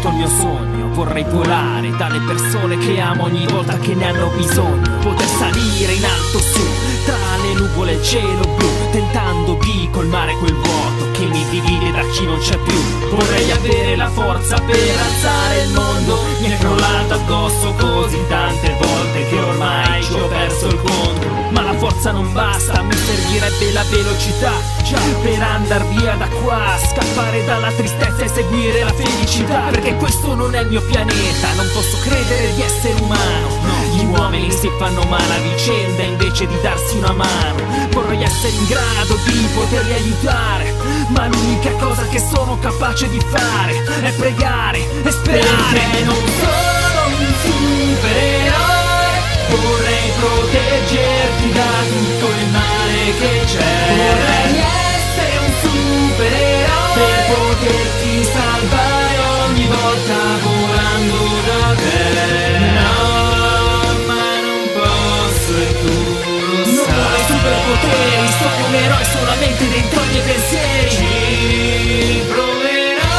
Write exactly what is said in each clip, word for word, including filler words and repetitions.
tutto il mio sogno. Vorrei volare dalle persone che amo ogni volta che ne hanno bisogno. Poter salire in alto su, tra le nuvole e il cielo blu, tentando di colmare quel vuoto che mi divide da chi non c'è più. Vorrei avere la forza per alzare il mondo. Mi è crollato addosso così tante volte che ormai ci ho perso il conto. Ma la forza non basta, mi servirebbe la velocità, già, per andar via da qua, scappare dalla tristezza e seguire la felicità. Perché questo non è il mio pianeta, non posso credere di essere umano. Gli uomini si fanno male a vicenda invece di darsi una mano. Vorrei essere in grado di poterli aiutare, ma l'unica cosa che sono capace di fare è pregare e sperare. Perché non sono un supereroe, vorrei proteggerti da tutto il male che c'è. Vorrei essere un supereroe per poterti salvare ogni volta volando da te. No, ma non posso e tu lo sai. Non ho superpoteri, sono un eroe solamente dentro i miei pensieri. Ci proverò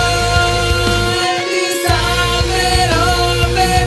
e ti salverò,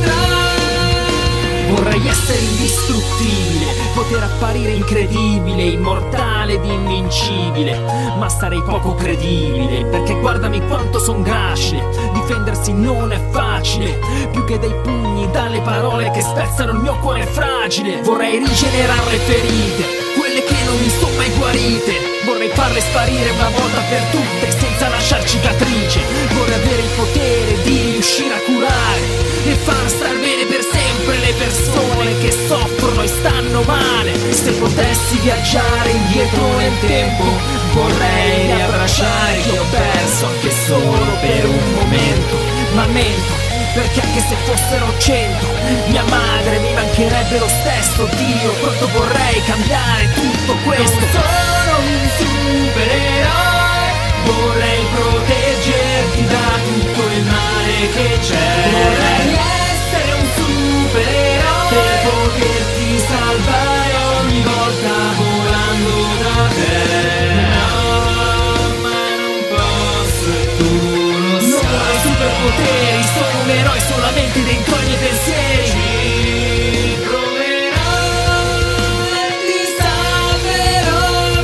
vedrai. Vorrei essere indistruttibile, poter apparire incredibile, immortale ed invincibile, ma sarei poco credibile, perché guardami quanto son gracile. Difendersi non è facile, più che dei pugni, dalle parole che spezzano il mio cuore fragile. Vorrei rigenerare le ferite, quelle che non mi sono mai guarite. Vorrei farle sparire una volta per tutte, senza lasciar cicatrice. Vorrei avere il potere di riuscire a curare e far star bene per sempre le persone che soffrono e stanno male. Se potessi viaggiare indietro nel tempo, vorrei riabbracciare chi ho perso anche solo per un momento. Ma mento, perché anche se fossero cento, mia madre mi mancherebbe lo stesso. Dio, quanto vorrei cambiare tutto questo. Non sono un supereroe, vorrei proteggerti da tutto il male che c'è. Vorrei essere un supereroe per poterti salvare ogni volta volando da te. No, ma non posso e tu lo sai. Non ho superpoteri, sono un eroe solamente dentro i miei pensieri. Ci proverò e ti salverò,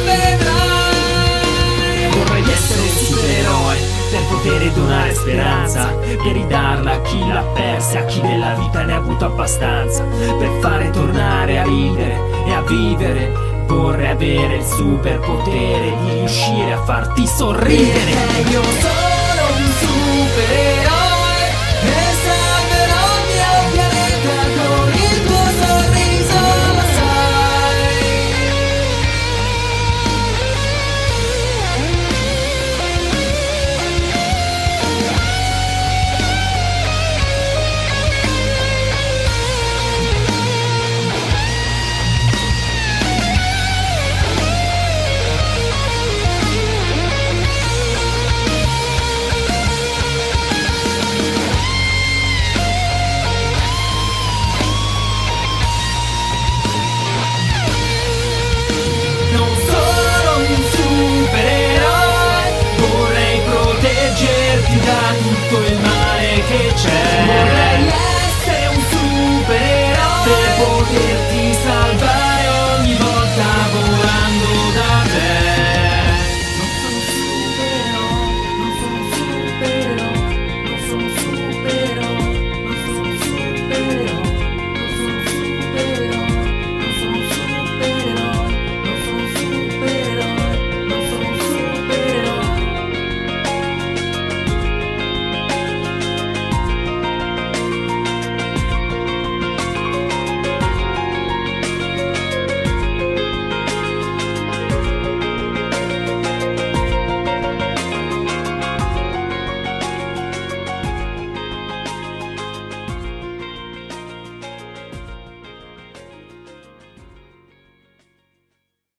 vedrai. Vorrei essere un supereroe per poter donare speranza, per ridarla a chi l'ha persa, a chi della vita ne ha avuto abbastanza, per fare tornare a ridere e a vivere. Vorrei avere il superpotere di riuscire a farti sorridere. Perché io sono un supereroe,